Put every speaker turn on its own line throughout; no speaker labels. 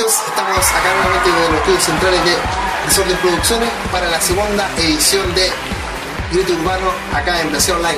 gracias. Estamos acá nuevamente en los estudios centrales de Desorden Producciones para la segunda edición de Grito Urbano acá en PC Online.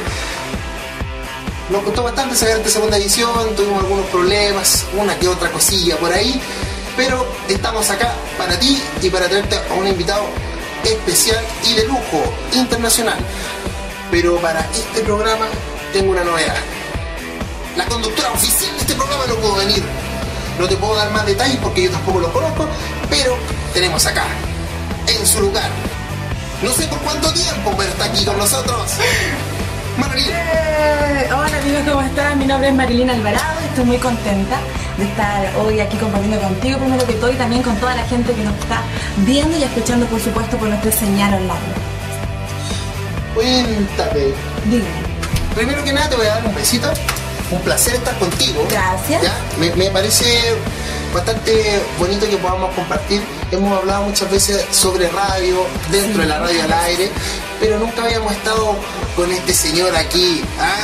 Nos costó bastante sacar esta segunda edición, tuvimos algunos problemas, una que otra cosilla por ahí, pero estamos acá para ti y para traerte a un invitado especial y de lujo, internacional. Pero para este programa tengo una novedad. La conductora oficial de este programa no pudo venir. No te puedo dar más detalles porque yo tampoco los conozco, pero tenemos acá, en su lugar, no sé por cuánto tiempo, pero está aquí con nosotros, Marilyn.
Hola amigos, ¿cómo están? Mi nombre es Marilyn Alvarado y estoy muy contenta de estar hoy aquí compartiendo contigo, primero que todo, y también con toda la gente que nos está viendo y escuchando, por supuesto, por nuestra señal online.
Cuéntame.
Dime.
Primero que nada te voy a dar un besito. Un placer estar contigo.
Gracias.
¿Ya? Me parece bastante bonito que podamos compartir. Hemos hablado muchas veces sobre radio, dentro de la radio al aire, pero nunca habíamos estado con este señor aquí,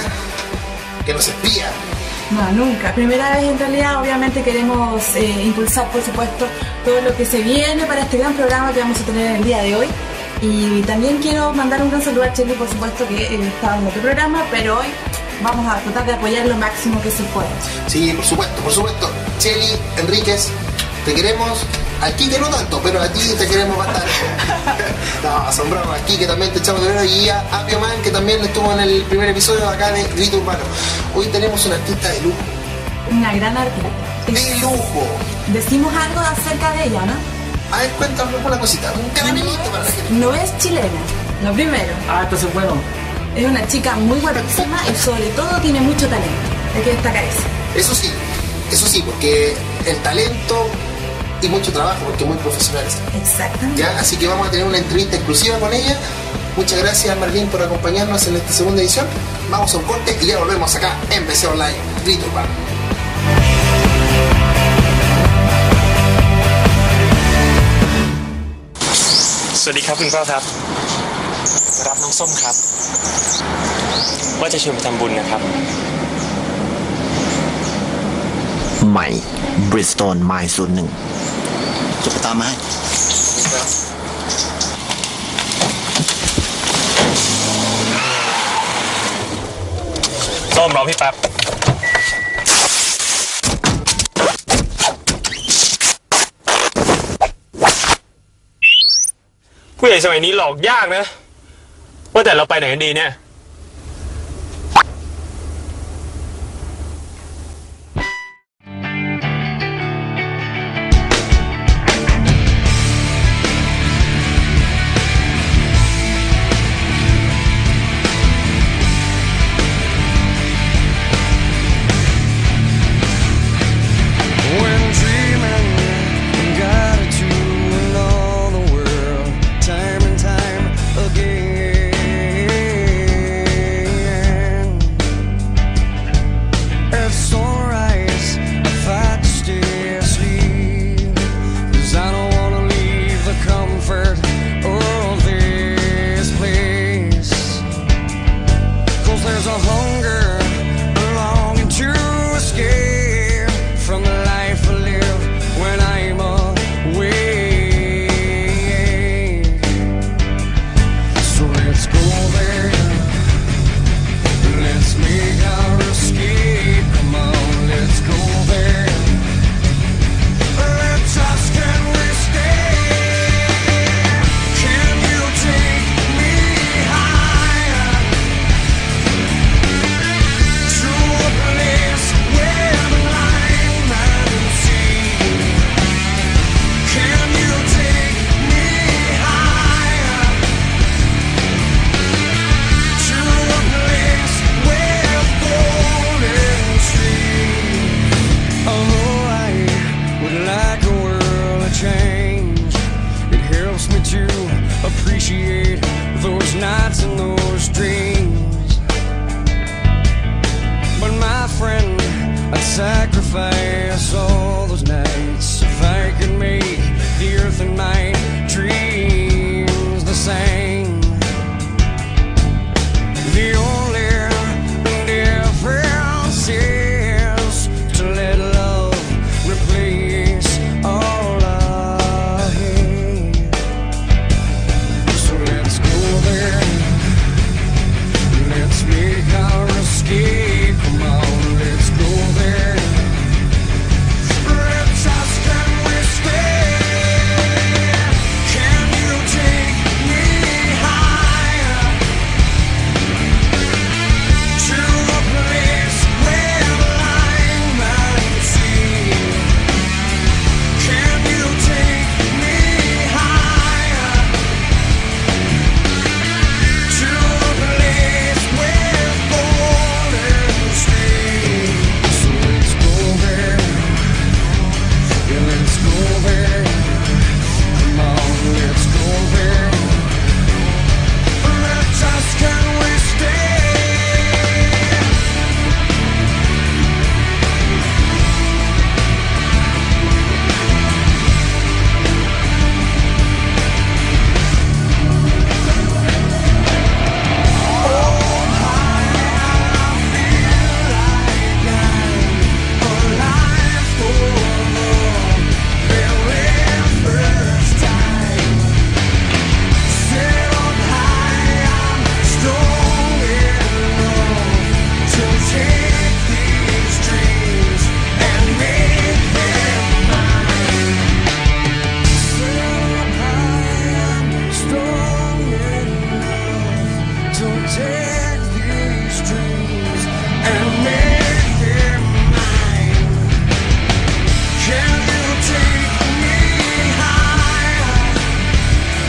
que nos espía.
No, nunca. Primera vez en realidad. Obviamente queremos impulsar, por supuesto, todo lo que se viene para este gran programa que vamos a tener el día de hoy. Y también quiero mandar un gran saludo a Cheli, por supuesto, que estaba en otro programa, pero hoy vamos a tratar de apoyar lo máximo que se pueda.
Sí, por supuesto. Cheli, Enríquez, te queremos. Al Quique no tanto, pero a ti te queremos bastante. No, asombramos. A Quique también te echamos de menos, y a Apio Man, que también estuvo en el primer episodio acá de Grito Urbano. Hoy tenemos una artista de lujo.
Una gran artista.
De lujo.
Decimos algo acerca de ella, ¿no?
A ver, cuéntanos una cosita. Un caramelito para la gente.
No es chilena, lo primero.
Entonces bueno.
Es una chica muy guapísima y sobre todo tiene mucho talento. Hay que destacar eso.
Eso sí, porque el talento y mucho trabajo, porque es muy profesional.
Exactamente.
¿Ya? Así que vamos a tener una entrevista exclusiva con ella. Muchas gracias, Marlene, por acompañarnos en esta segunda edición. Vamos a un corte y ya volvemos acá en PC Online, Grito Urbano.
สวัสดีครับคุณพ่อครับรับน้องส้มครับว่าจะชวนไปทำบุญนะครับ
ใหม่ Bridgestone My 01
จะไปตามมาให้
ส้มรอพี่แป๊บผู้ใหญ่สมัยนี้หลอกยากนะว่าแต่เราไปไหนกันดีเนี่ย
sacrifice all those nights if I could make the earth and my dreams the same. The only difference is to let love replace all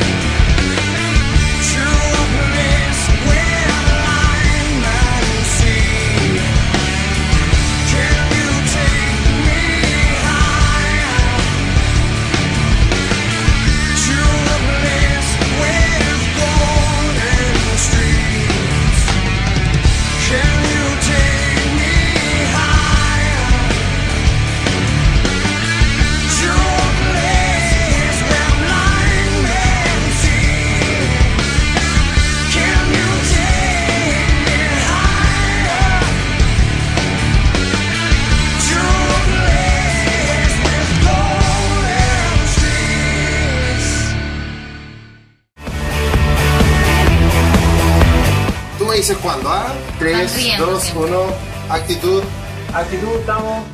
Dices cuándo, ¿ah? 3, 2, 1, actitud.
Actitud, estamos.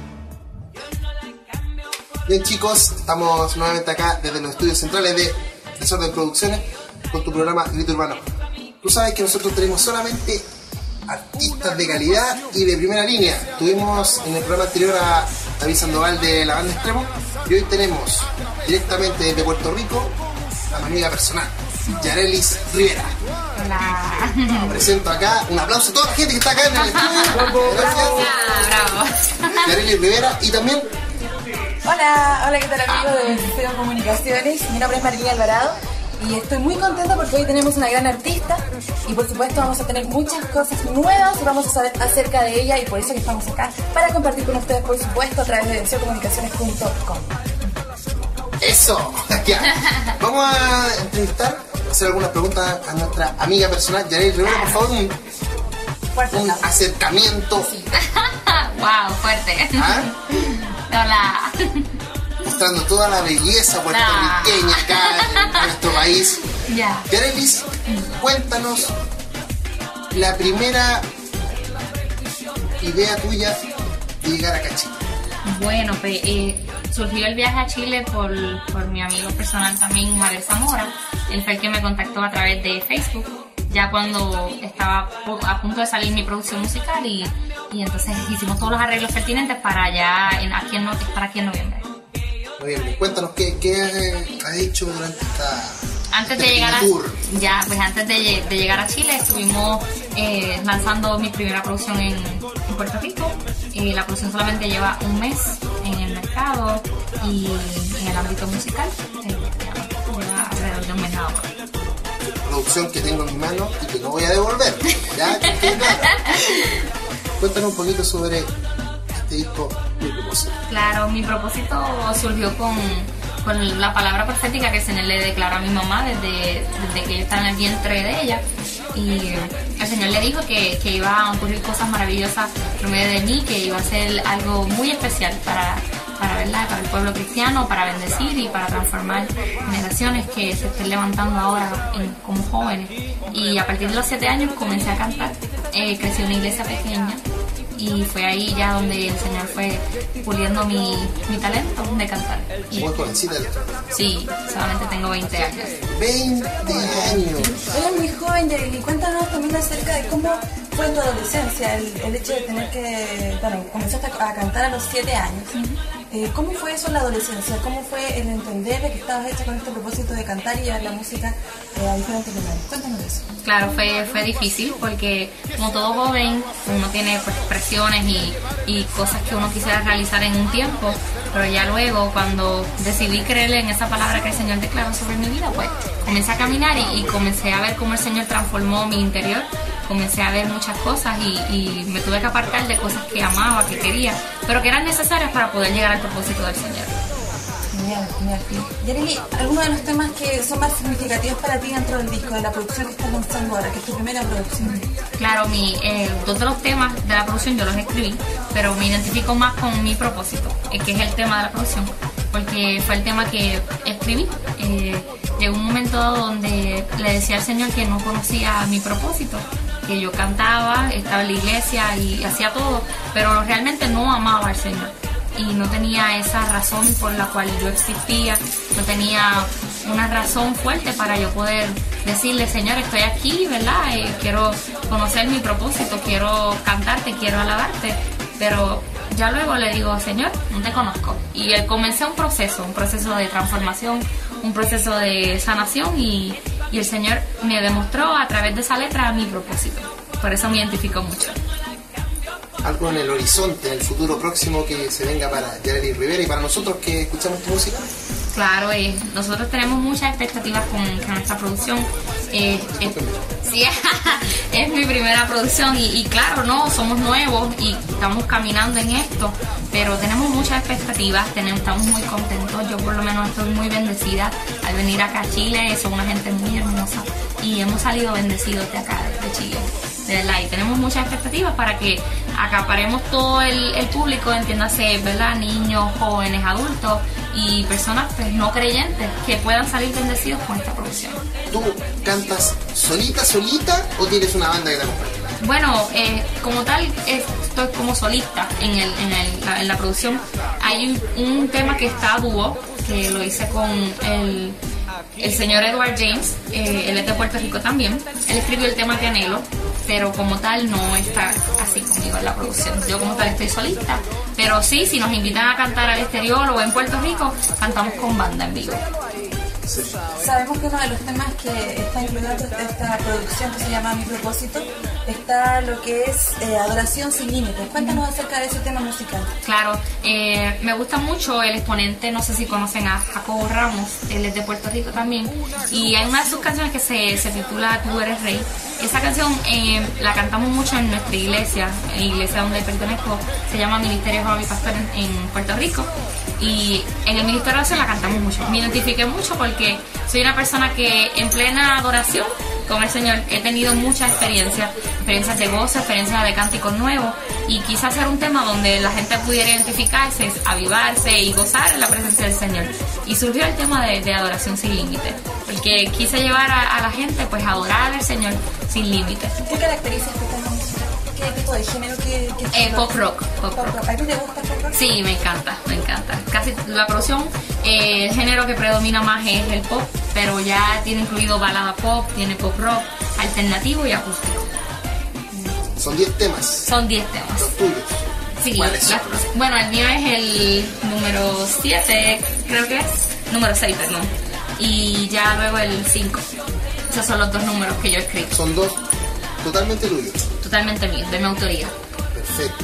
Bien, chicos, estamos nuevamente acá desde los estudios centrales de Desorden Producciones con tu programa Grito Urbano. Tú sabes que nosotros tenemos solamente artistas de calidad y de primera línea. Tuvimos en el programa anterior a David Sandoval de la banda Extremo y hoy tenemos directamente desde Puerto Rico a mi amiga personal, Yarelis Rivera.
Hola.
Presento acá, un aplauso a toda la gente que está acá en el estudio. Gracias.
Bravo.
Yarelis Rivera y también...
Hola, ¿qué tal amigos de CEO Comunicaciones? Mi nombre es Marilina Alvarado y estoy muy contenta porque hoy tenemos una gran artista y por supuesto vamos a tener muchas cosas nuevas y vamos a saber acerca de ella y por eso que estamos acá para compartir con ustedes por supuesto a través de ceocomunicaciones.com.
Eso, ya. Vamos a entrevistar, hacer algunas preguntas a nuestra amiga personal, Yarelis Rivera, por favor, un acercamiento.
Wow, fuerte.
¿Ah?
Hola.
Mostrando toda la belleza puertorriqueña acá en nuestro país.
Ya.
Yarelis, cuéntanos la primera idea tuya de llegar acá a Chile.
Bueno, pues surgió el viaje a Chile por mi amigo personal también, Javier Zamora. Él fue el que me contactó a través de Facebook, ya cuando estaba a punto de salir mi producción musical y entonces hicimos todos los arreglos pertinentes para ya estar aquí en noviembre.
Muy bien, cuéntanos qué has hecho durante esta...
Antes de llegar a Chile estuvimos lanzando mi primera producción en Puerto Rico. La producción solamente lleva un mes en el mercado y en el ámbito musical lleva alrededor de un mes nada más.
Producción que tengo en mi mano y que no voy a devolver. Ya, que nada. Cuéntanos un poquito sobre este disco, Mi Propósito.
Claro, mi propósito surgió con la palabra profética que el Señor le declaró a mi mamá desde que yo estaba en el vientre de ella. Y el Señor le dijo que iba a ocurrir cosas maravillosas por medio de mí, que iba a ser algo muy especial para el pueblo cristiano, para bendecir y para transformar generaciones que se estén levantando ahora como jóvenes. Y a partir de los 7 años comencé a cantar. Crecí en una iglesia pequeña y fue ahí ya donde el Señor fue puliendo mi talento de cantar.
Muy jovencita.
Sí, solamente tengo 20 años.
20 años.
Eres muy joven, Yarelis. Cuéntanos también acerca de cómo fue en tu adolescencia, el hecho de tener que... Bueno, comenzaste a cantar a los 7 años. ¿Cómo fue eso en la adolescencia? ¿Cómo fue el entender de que estabas hecha con este propósito de cantar y llevar la música a diferentes lugares? Cuéntanos eso.
Claro, fue difícil porque como todo joven uno tiene pues, presiones y cosas que uno quisiera realizar en un tiempo, pero ya luego cuando decidí creerle en esa palabra que el Señor declaró sobre mi vida, pues comencé a caminar y comencé a ver cómo el Señor transformó mi interior. Comencé a ver muchas cosas y me tuve que apartar de cosas que amaba, que quería, pero que eran necesarias para poder llegar al propósito del Señor.
Genial. Yarelis, ¿algunos de los temas que son más significativos para ti dentro del disco, de la producción que estás lanzando ahora, que es tu primera producción?
Claro, dos de los temas de la producción yo los escribí, pero me identifico más con mi propósito, que es el tema de la producción, porque fue el tema que escribí. Llegó un momento donde le decía al Señor que no conocía mi propósito, que yo cantaba, estaba en la iglesia y hacía todo, pero realmente no amaba al Señor y no tenía esa razón por la cual yo existía, no tenía una razón fuerte para yo poder decirle, Señor, estoy aquí, ¿verdad? Quiero conocer mi propósito, quiero cantarte, quiero alabarte, pero ya luego le digo, Señor, no te conozco. Y comencé un proceso de transformación, un proceso de sanación y el Señor me demostró a través de esa letra mi propósito. Por eso me identifico mucho.
Algo en el horizonte, en el futuro próximo que se venga para Yareli Rivera y para nosotros que escuchamos tu música.
Claro, nosotros tenemos muchas expectativas con nuestra producción. Sí, es mi primera producción y claro, no, somos nuevos y estamos caminando en esto, pero tenemos muchas expectativas, estamos muy contentos. Yo por lo menos estoy muy bendecida al venir acá a Chile, son una gente muy hermosa y hemos salido bendecidos de acá, de Chile. De verdad, y tenemos muchas expectativas para que acaparemos todo el público, entiéndase, ¿verdad? Niños, jóvenes, adultos y personas pues, no creyentes que puedan salir bendecidos con esta producción.
¿Tú cantas solita o tienes una banda que te acompaña?
Bueno, como tal, estoy como solista en la producción. Hay un tema que está a dúo, que lo hice con el señor Edward James, él es de Puerto Rico también. Él escribió el tema que anhelo, pero como tal no está así conmigo en la producción. Yo como tal estoy solista, pero sí, si nos invitan a cantar al exterior o en Puerto Rico, cantamos con banda en vivo.
Sí.
Sabemos que uno de los temas que está incluido en esta producción que se llama Mi Propósito está lo que es Adoración Sin Límites. Cuéntanos acerca de ese tema musical.
Claro, me gusta mucho el exponente, no sé si conocen a Jacobo Ramos, él es de Puerto Rico también, y hay una de sus canciones que se titula Tú Eres Rey. Esa canción la cantamos mucho en nuestra iglesia, la iglesia donde pertenezco, se llama Ministerio Juan y Pastor en Puerto Rico, y en el Ministerio de Oración la cantamos mucho. Me identifiqué mucho porque soy una persona que en plena adoración con el Señor he tenido muchas experiencias de gozo, experiencias de cánticos nuevos, y quise hacer un tema donde la gente pudiera identificarse, avivarse y gozar en la presencia del Señor. Y surgió el tema de adoración sin límites, porque quise llevar a la gente pues a adorar al Señor sin límites.
¿Qué características este tema musical? ¿Qué tipo de género?
Pop rock.
¿A ti te gusta el pop rock?
Sí, me encanta. Casi la producción, el género que predomina más es el pop, pero ya tiene incluido balada pop, tiene pop rock, alternativo y acústico.
Son 10 temas.
Son 10 temas.
Los tuyos.
Sí,
¿Cuáles son?
bueno, el mío es el número 7, creo que es. Número 6, perdón. Y ya luego el 5. Esos son los dos números que yo escribo.
Son 2 totalmente tuyos.
Totalmente míos, de mi autoría.
Perfecto.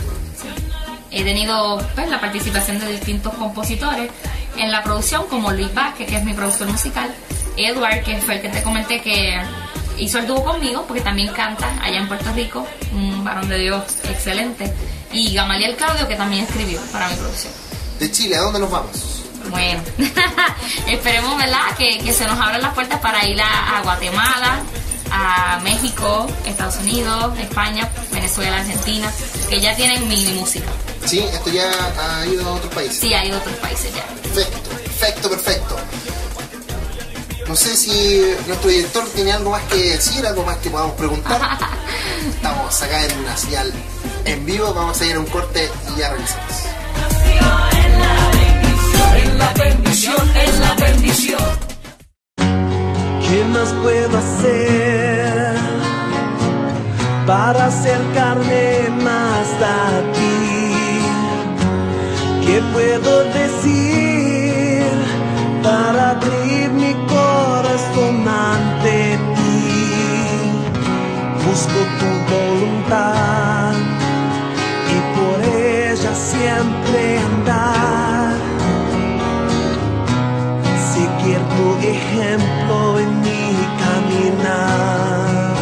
He tenido pues, la participación de distintos compositores en la producción, como Luis Vázquez, que es mi productor musical, Edward, que fue el que te comenté que hizo el dúo conmigo, porque también canta allá en Puerto Rico, un varón de Dios excelente, y Gamaliel Claudio, que también escribió para mi producción.
De Chile, ¿a dónde nos vamos?
Bueno, esperemos, ¿verdad?, que se nos abran las puertas para ir a Guatemala, a México, Estados Unidos, España, Venezuela, Argentina, que ya tienen mi música.
Sí, esto ya ha ido a otros países.
Sí, ha ido a otros países ya.
Perfecto. No sé si nuestro director tiene algo más que decir, algo más que podamos preguntar. Estamos acá en una señal en vivo, vamos a ir a un corte y ya regresamos.
Es la bendición.
¿Qué más puedo hacer para acercarme más a ti? ¿Qué puedo decir para abrir mi corazón ante ti? Busco tu voluntad y por ella siempre andar. Seguir tu ejemplo en mi caminar.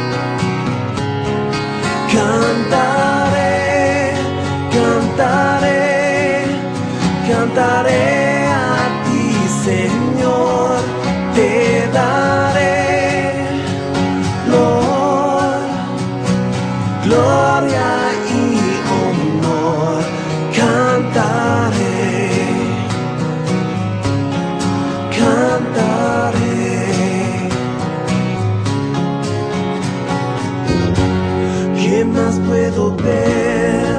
Cantaré a ti, Señor, te daré gloria y honor. Cantaré. ¿Qué más puedo ver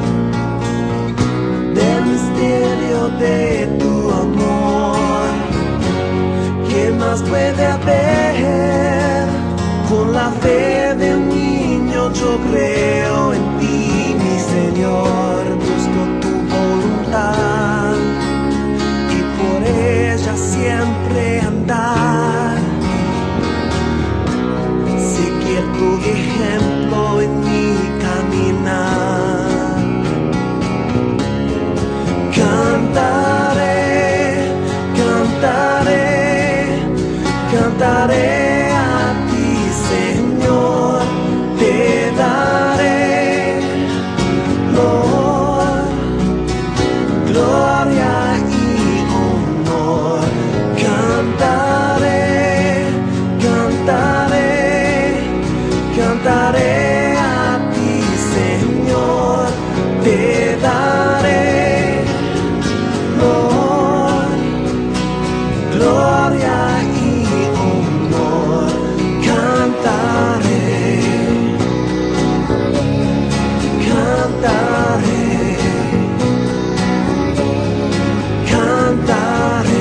del misterio de tu amor? ¿Qué más puede haber? Con la fe de un niño yo creo en ti, mi Señor. Busco tu voluntad y por ella siempre cantaré a ti, Señor, te daré, Lord, gloria y honor. Cantaré, cantaré, cantaré a ti, Señor, te daré, Lord, gloria y honor. Cantaré, cantaré, cantaré,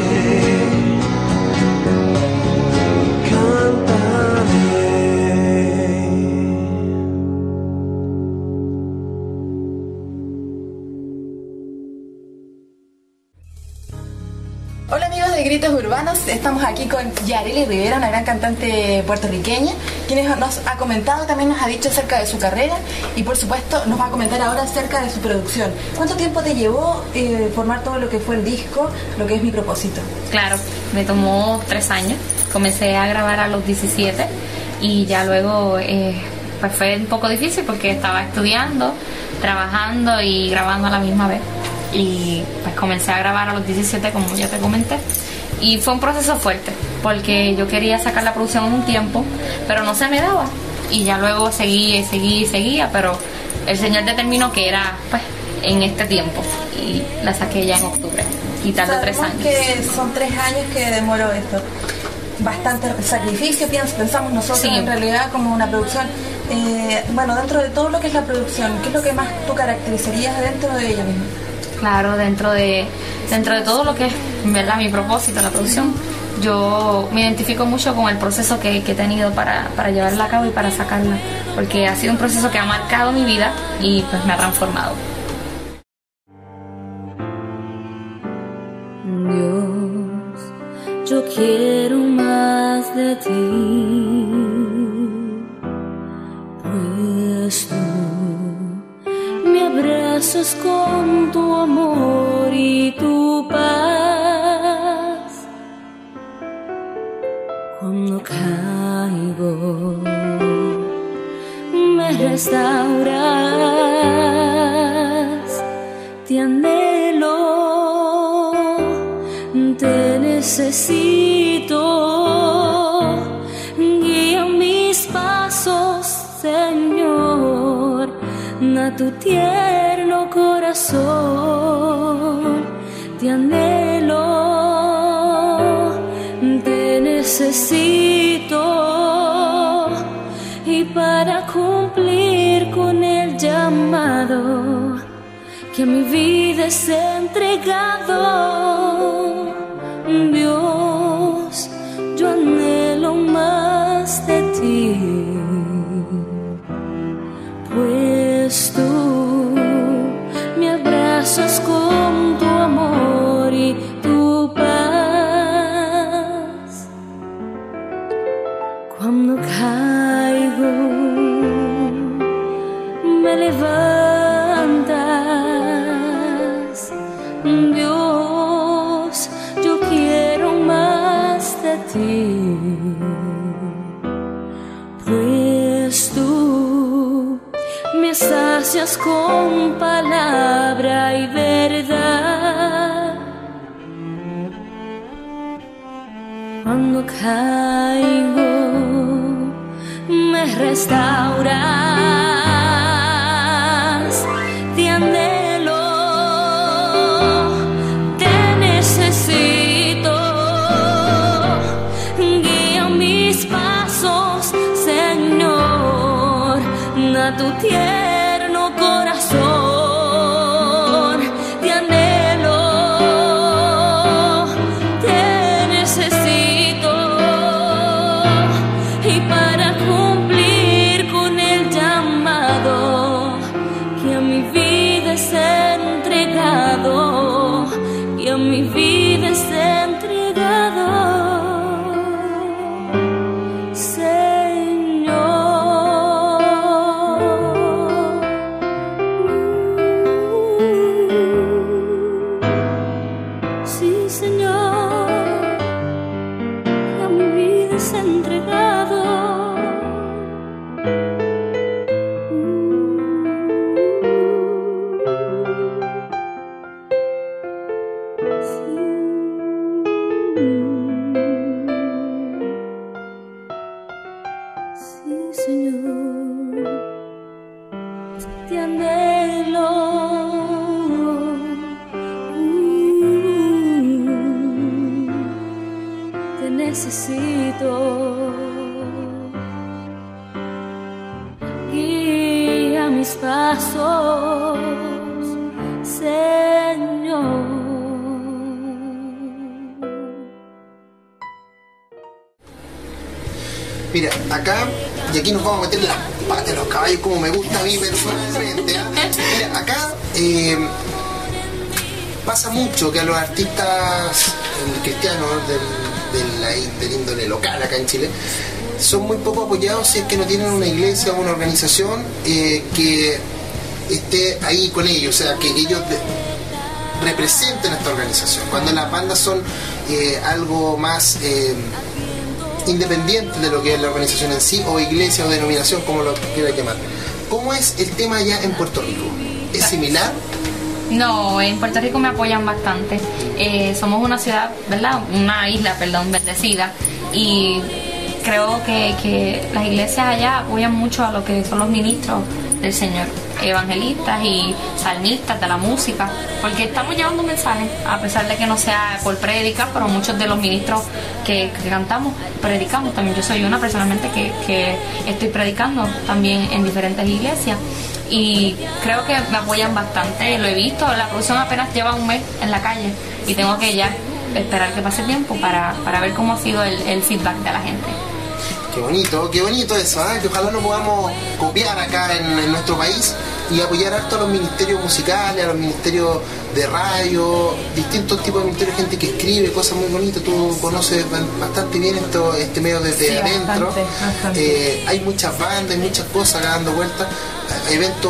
cantaré.
Hola amigos de Gritos Urbanos, estamos aquí con Yareli Rivera, una gran cantante puertorriqueña, quien nos ha comentado, también nos ha dicho acerca de su carrera y por supuesto nos va a comentar ahora acerca de su producción. ¿Cuánto tiempo te llevó formar todo lo que fue el disco, lo que es Mi Propósito?
Claro, me tomó 3 años. Comencé a grabar a los 17 y ya luego pues fue un poco difícil porque estaba estudiando, trabajando y grabando a la misma vez. Y pues comencé a grabar a los 17, como ya te comenté, y fue un proceso fuerte porque yo quería sacar la producción en un tiempo, pero no se me daba, y ya luego seguía, pero el Señor determinó que era pues en este tiempo y la saqué ya en octubre, quitando 3 años.
Que son 3 años que demoró esto, bastante sacrificio, pensamos nosotros,
Sí.
En realidad como una producción. Bueno, dentro de todo lo que es la producción, ¿qué es lo que más tú caracterizarías dentro de ella misma?
Claro, dentro de todo lo que es, ¿verdad?, mi propósito, la producción, yo me identifico mucho con el proceso que he tenido para llevarla a cabo y para sacarla, porque ha sido un proceso que ha marcado mi vida y pues me ha transformado.
Dios, yo quiero más de ti, pues tú me abrazas con tu amor y tu paz. Cuando caigo, me restauras, te anhelo, te necesito. Guía mis pasos, Señor, a tu tierno corazón. Te anhelo, te necesito, y para cumplir con el llamado que a mi vida es entregado, Dios, yo anhelo más de ti, pues tú me abrazas con tu amor y tu paz. Cuando caigo, me levantas, Dios, yo quiero más de ti, pues tú me sacias con palabra y verdad. Cuando caigo, me restauras, te anhelo, te necesito. Guía mis pasos, Señor, a tu tierno corazón. Te anhelo, te necesito, y para cumplir con el llamado que a mi vida es entregado, que a mi vida es entregado, sí, Señor, que a mi vida es entregado. llegado. Sí, Señor, te anhelo. Te necesito. Guía mis pasos, Señor.
Mira, acá, y aquí nos vamos a meter las patas de los caballos como me gusta a mí personalmente. Mira, acá pasa mucho que a los artistas cristianos del índole local acá en Chile son muy poco apoyados si es que no tienen una iglesia o una organización que esté ahí con ellos, o sea, que ellos representen esta organización. Cuando las bandas son algo más independiente de lo que es la organización en sí, o iglesia o denominación, como lo quieras llamar. ¿Cómo es el tema allá en Puerto Rico? ¿Es similar?
No, en Puerto Rico me apoyan bastante. Somos una ciudad, ¿verdad? Una isla, perdón, bendecida. Y creo que las iglesias allá apoyan mucho a lo que son los ministros del Señor, evangelistas y salmistas de la música, porque estamos llevando mensajes, a pesar de que no sea por prédica, pero muchos de los ministros que cantamos, predicamos también. Yo soy una personalmente que estoy predicando también en diferentes iglesias y creo que me apoyan bastante, lo he visto. La producción apenas lleva un mes en la calle y tengo que ya esperar que pase tiempo para ver cómo ha sido el feedback de la gente.
Qué bonito eso, ¿eh? Que ojalá lo podamos copiar acá en nuestro país y apoyar harto a los ministerios musicales, a los ministerios de radio, distintos tipos de ministerios, gente que escribe cosas muy bonitas. Tú conoces bastante bien este medio desde
sí,
adentro.
Bastante.
Hay muchas bandas, hay muchas cosas acá dando vueltas, eventos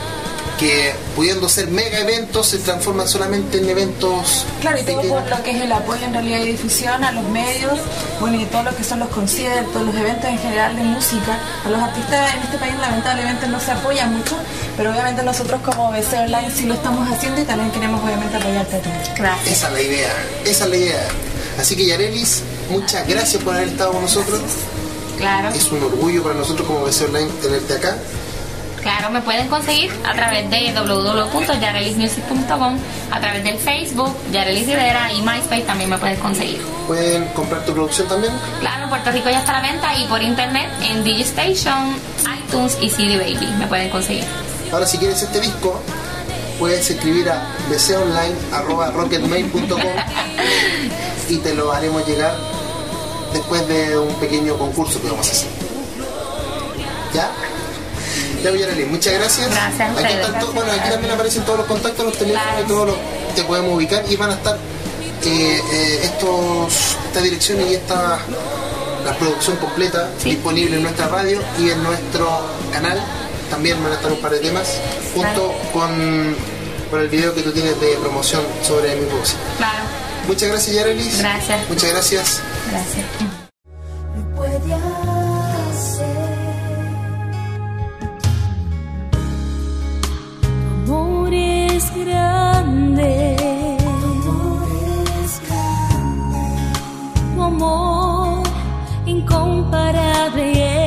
que pudiendo ser mega eventos se transforman solamente en eventos.
Claro, y todo por lo que es el apoyo en realidad y difusión a los medios, bueno, y todo lo que son los conciertos, los eventos en general de música. A los artistas en este país lamentablemente no se apoya mucho, pero obviamente nosotros como BC Online sí lo estamos haciendo y también queremos obviamente apoyarte a ti.
Gracias.
Esa es la idea. Así que Yarelis, muchas gracias por haber estado con nosotros.
Claro.
Es un orgullo para nosotros como BC Online tenerte acá.
Claro, me pueden conseguir a través de www.yarelismusic.com, a través del Facebook, Yarelis Rivera, y MySpace también me puedes conseguir.
¿Pueden comprar tu producción también?
Claro, en Puerto Rico ya está a la venta y por internet en DigiStation, iTunes y CD Baby me pueden conseguir.
Ahora, si quieres este disco, puedes escribir a bconline@rocketmail.com y te lo haremos llegar después de un pequeño concurso que vamos a hacer. ¿Ya? Ya, Yarelis, muchas gracias.
Gracias a
aquí,
ustedes.
aquí también aparecen todos los contactos, los teléfonos,
Claro.
y todo lo te podemos ubicar y van a estar esta dirección y la producción completa disponible en nuestra radio y en nuestro canal. También van a estar un par de temas junto con el video que tú tienes de promoción sobre mi música.
Claro.
Muchas gracias, Yarelis.
Gracias.
Muchas gracias.
Gracias.
Me puede hacer. Tu amor es grande. Tu amor incomparable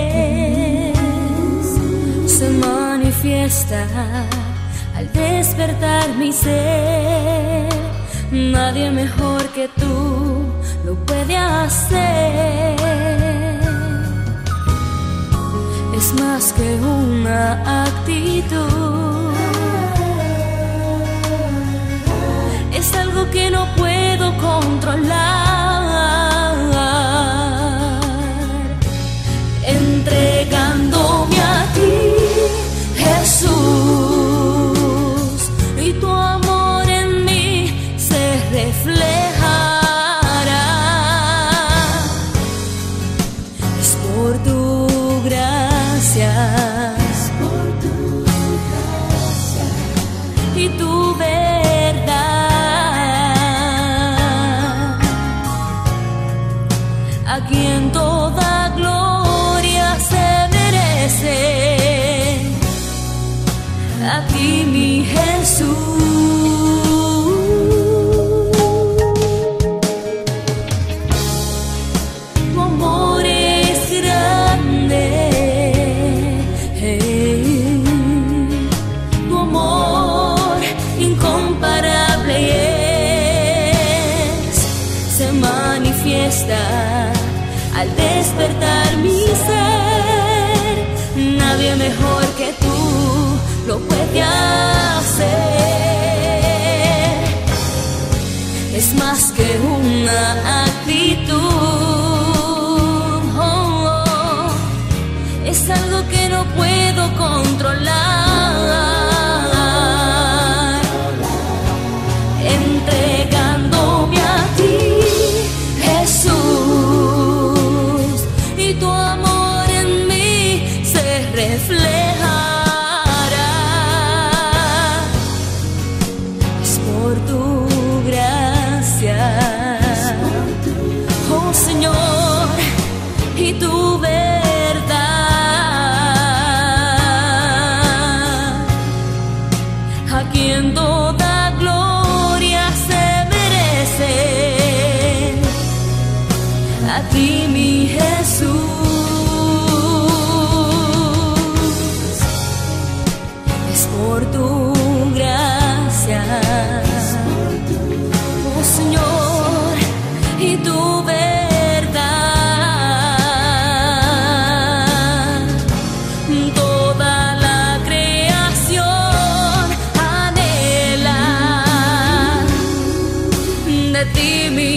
es. Se manifiesta al despertar mi ser. Nadie mejor que tú lo puede hacer. Es más que una actitud. Es algo que no puedo controlar. Entregándome a ti, Jesús, y tu amor en mí se reflejará. Es por tu gracia, y tu verdad, a quien toda gloria despertar mi ser. Nadie mejor que tú lo puede hacer. Es más que una actitud, es algo que no puedo controlar. Entregándome a ti, Jesús, y tu amor en mí se reflejará. Es por tu gracia, oh Señor, y tu verdad, a quien toda gloria se merece, a ti mi Jesús. Es por tu gracia, oh Señor, y tu verdad, toda la creación anhela de ti mi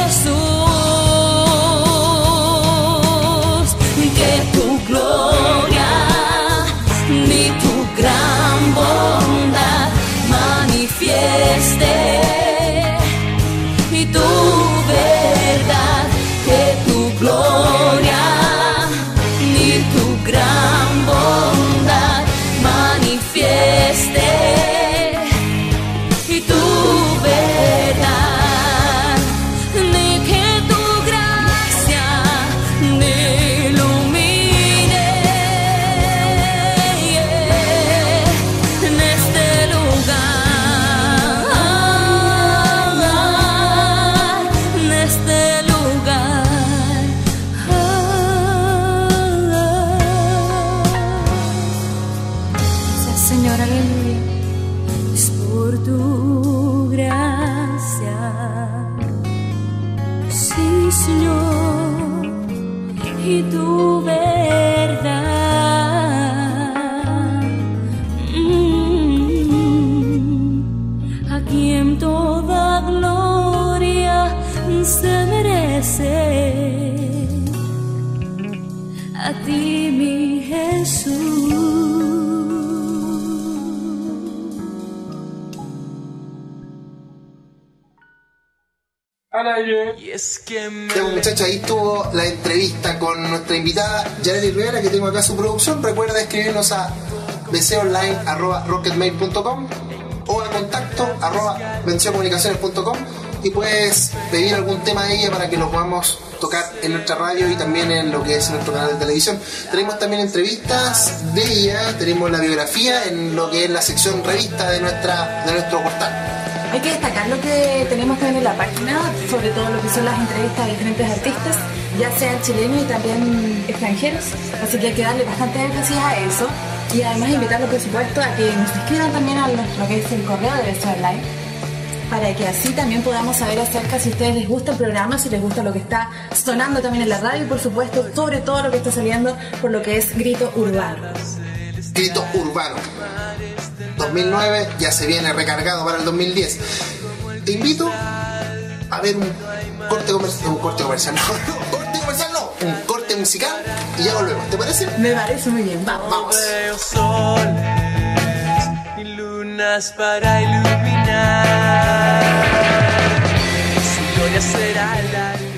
Jesús, que tu gloria ni tu gran bondad manifieste, y tu verdad, que tu gloria ni tu gran bondad manifieste, y tu verdad, ni que tu gracia me ilumine en este lugar, en este lugar. Gracias, Señor, aleluya. Es por tu gracia, sí, Señor, y tu verdad, a quien toda gloria se merece, a ti mi Jesús.
Bueno, muchachos, ahí estuvo la entrevista con nuestra invitada Yareli Rivera, que tengo acá su producción. Recuerda escribirnos a bconline@rocketmail.com o a contacto@vencioncomunicaciones.com y puedes pedir algún tema de ella para que lo podamos tocar en nuestra radio y también en lo que es nuestro canal de televisión. Tenemos también entrevistas de ella, tenemos la biografía en lo que es la sección revista de nuestro portal.
Hay que destacar lo que tenemos también en la página, sobre todo lo que son las entrevistas de diferentes artistas, ya sean chilenos y también extranjeros, así que hay que darle bastante énfasis a eso y además invitarlos, por supuesto, a que nos escriban también a lo que es el correo de Beso Online, para que así también podamos saber acerca si a ustedes les gusta el programa, si les gusta lo que está sonando también en la radio y por supuesto sobre todo lo que está saliendo por lo que es Grito Urbano.
Grito Urbano 2009 ya se viene recargado para el 2010. Te invito a ver un corte musical y ya volvemos, ¿te parece?
Me parece muy bien, vamos.
Sol y lunas para iluminar, su gloria será la luz.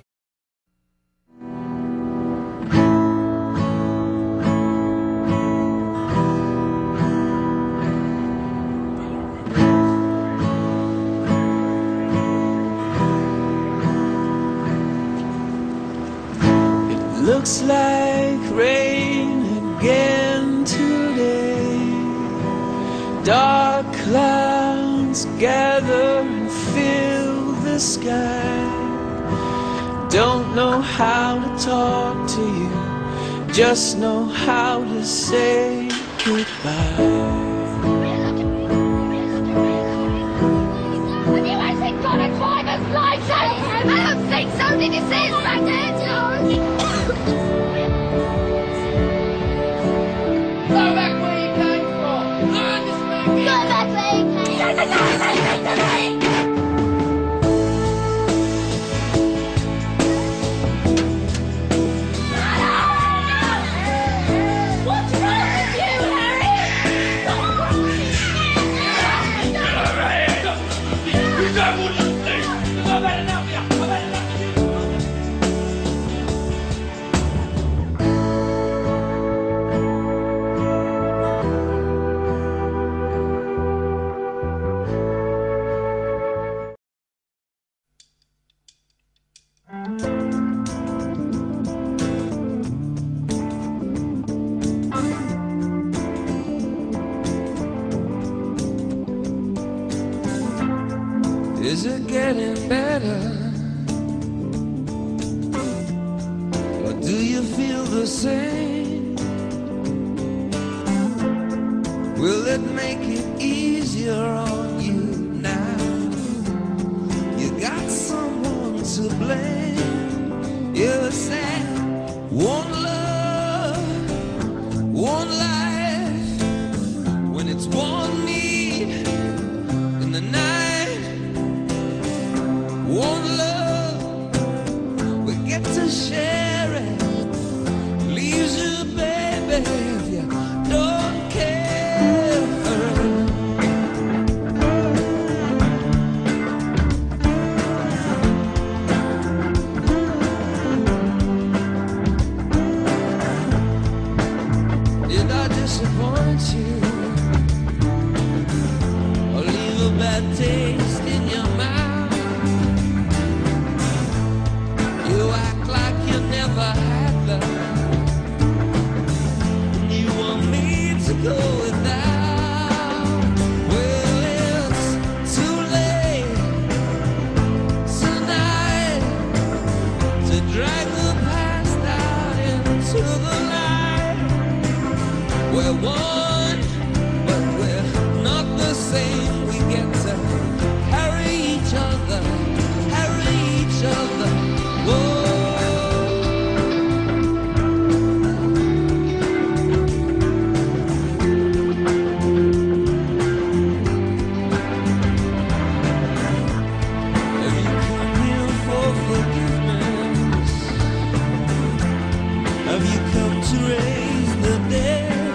Looks like rain again today. Dark clouds gather and fill the sky. Don't know how to talk to you, just know how to say goodbye.
I don't think so. Did you see his back there, George?
getting better? Or do you feel the same? Will it make it easier on you now? You got someone to blame. You said one love, one life, when it's one need in the night, one love, we get to share it. Leaves you, baby, if you don't care. Did I disappoint you or leave a bad taste in your mouth? You act like you never had love, and you want me to go without. Well, it's too late tonight to drag the past out into the light. We're one, but we're not the same. We get to carry each other, carry each other. Whoa. Have you come here for forgiveness? Have you come to raise the dead?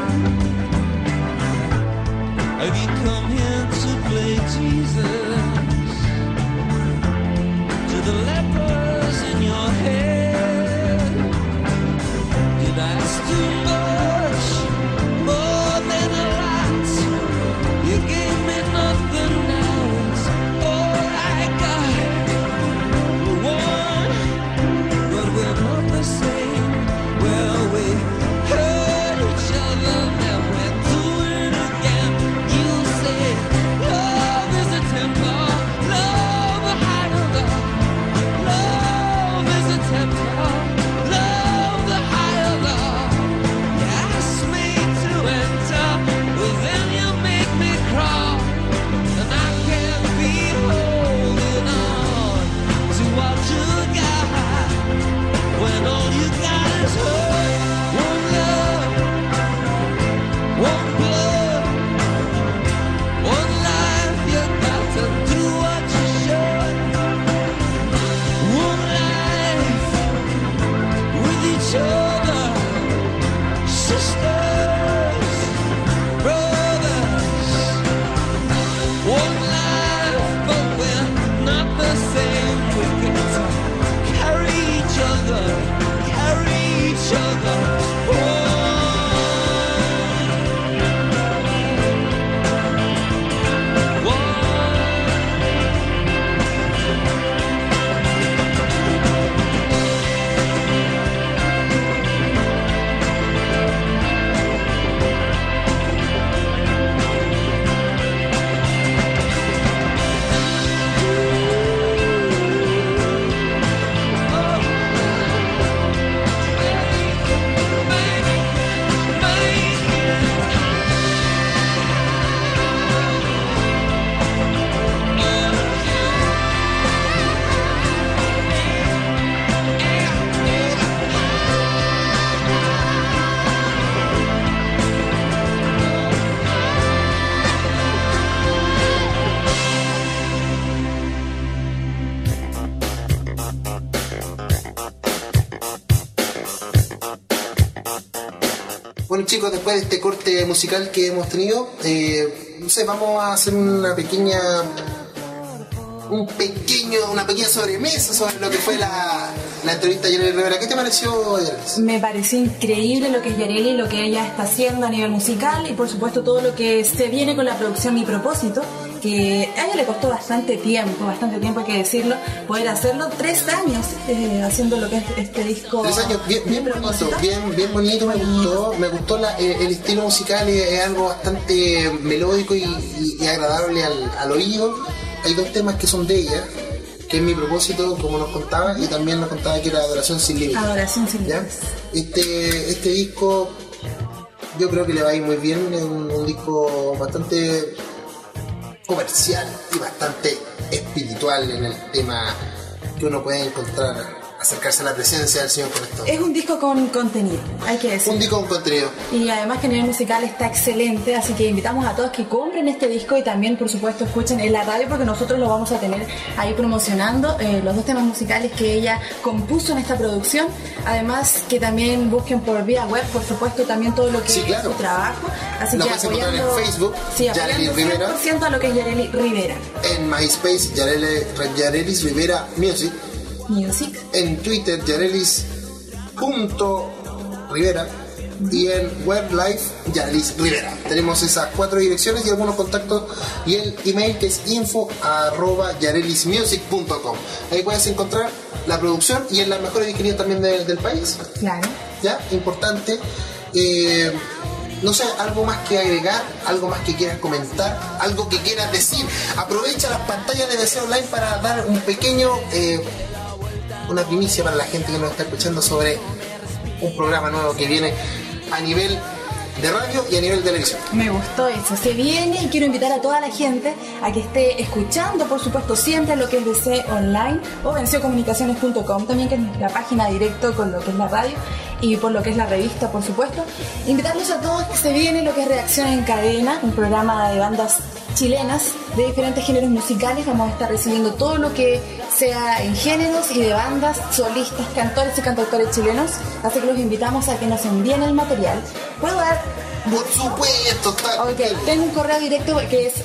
Have you come here to play Jesus to the lepers in your head? Did I ask too much, more than a lot? You gave me nothing, now it's all I got. We're one, but we're not the same. Well, we hurt each other, now we're doing it again. You say love is a temper, love a higher love. Love is a temper, love the higher love. You ask me to enter, but then you make me crawl, and I can't be holding on to what you got when all you got is hurt. One love, one blood, one life. You got to do what you should. One life with each other, sisters, brothers. One life, but we're not the same. We get to carry each other, carry each other.
Bueno, chicos, después de este corte musical que hemos tenido, no sé, vamos a hacer una pequeña sobremesa sobre lo que fue la entrevista a Yareli Rivera. ¿Qué te pareció, Yareli?
Me pareció increíble lo que es Yareli, lo que ella está haciendo a nivel musical y por supuesto todo lo que se viene con la producción Mi Propósito, que a ella le costó bastante tiempo hay que decirlo, poder hacerlo. 3 años haciendo lo que es este disco.
3 años, bien bonito, me gustó el estilo musical, es algo bastante melódico y agradable al oído. Hay 2 temas que son de ella, que es mi propósito, como nos contaba, y también nos contaba que era Adoración Sin Límites.
Adoración Sin
¿Ya?
Límites.
Este disco yo creo que le va a ir muy bien, es un disco bastante comercial y bastante espiritual en el tema que uno puede encontrar, acercarse a la presencia del Señor con esto.
Es un disco con contenido, hay que decir.
Un disco con contenido.
Y además que a nivel musical está excelente, así que invitamos a todos que compren este disco y también, por supuesto, escuchen en la radio porque nosotros lo vamos a tener ahí promocionando, los 2 temas musicales que ella compuso en esta producción. Además que también busquen por vía web, por supuesto, también todo lo que
Sí, claro.
es su trabajo. Así
Lo
que
puedes encontrar en Facebook,
sí,
Yareli
apoyando
Rivera.
100% a lo que es Yareli Rivera.
En MySpace, Yarelis Rivera Music.
Music.
En Twitter, Yarelis.Rivera. Y en WebLife, Yarelis Rivera. Tenemos esas 4 direcciones y algunos contactos. Y el email que es info@yarelismusic.com. Ahí puedes encontrar la producción y en las mejores disquerías también del país.
Claro.
¿Ya? Importante. No sé, algo más que agregar, algo más que quieras comentar, algo que quieras decir. Aprovecha las pantallas de BC Online para dar un pequeño, una primicia para la gente que nos está escuchando sobre un programa nuevo que viene a nivel de radio y a nivel de televisión.
Me gustó eso, se viene y quiero invitar a toda la gente a que esté escuchando, por supuesto, siempre lo que es BC Online o venceocomunicaciones.com, también que es la página directo con lo que es la radio y por lo que es la revista, por supuesto. Invitarlos a todos que se viene lo que es Reacción en Cadena, un programa de bandas chilenas de diferentes géneros musicales. Vamos a estar recibiendo todo lo que sea en géneros y de bandas, solistas, cantores y cantautores chilenos, así que los invitamos a que nos envíen el material. ¿Puedo dar?
Por supuesto, está.
Ok, tengo un correo directo que es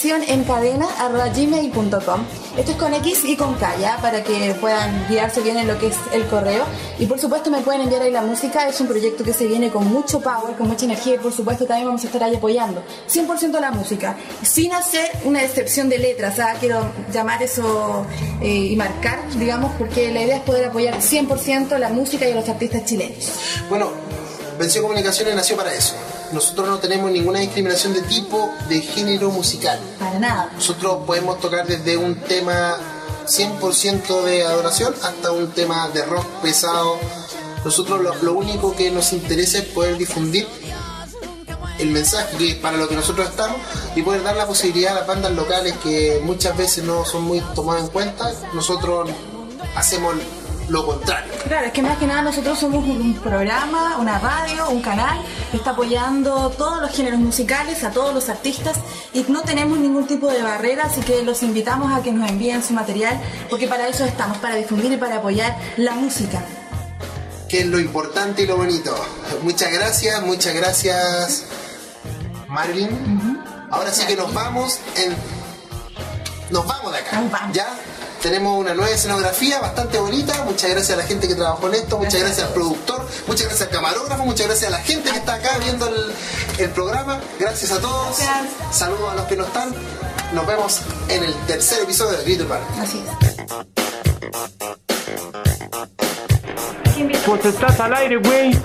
reaccionencadena@gmail.com. Esto es con X y con K, ¿ya? Para que puedan guiarse bien en lo que es el correo. Y por supuesto me pueden enviar ahí la música. Es un proyecto que se viene con mucho power, con mucha energía y por supuesto también vamos a estar ahí apoyando 100% la música, sin hacer una excepción de letras, ¿ah? Quiero llamar eso y marcar, digamos, porque la idea es poder apoyar 100% la música y a los artistas chilenos.
Bueno, Venció Comunicaciones nació para eso. Nosotros no tenemos ninguna discriminación de tipo, de género musical.
Para nada.
Nosotros podemos tocar desde un tema 100% de adoración hasta un tema de rock pesado. Nosotros lo único que nos interesa es poder difundir el mensaje, que es para lo que nosotros estamos, y poder dar la posibilidad a las bandas locales que muchas veces no son muy tomadas en cuenta. Nosotros hacemos lo contrario.
Claro, es que más que nada nosotros somos un programa, una radio, un canal que está apoyando todos los géneros musicales, a todos los artistas, y no tenemos ningún tipo de barrera, así que los invitamos a que nos envíen su material, porque para eso estamos, para difundir y para apoyar la música.
Que es lo importante y lo bonito. Muchas gracias, Marilyn. Ahora sí que nos vamos de acá.
Nos vamos.
¿Ya? Tenemos una nueva escenografía bastante bonita. Muchas gracias a la gente que trabajó en esto, muchas gracias al productor, muchas gracias al camarógrafo, muchas gracias a la gente que está acá viendo el programa. Gracias a todos.
Gracias.
Saludos a los que no están. Nos vemos en el tercer episodio de Grito Urbano.
Así es.
Pues estás al aire, güey.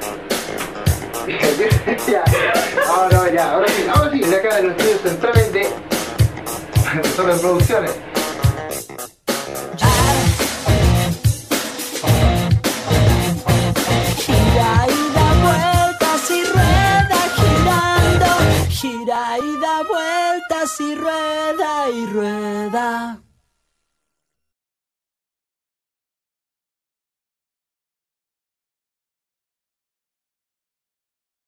Ahora sí, desde acá de los estudios centrales de Sobre Producciones.
Gira y da vueltas y rueda girando, gira y da vueltas y rueda y rueda.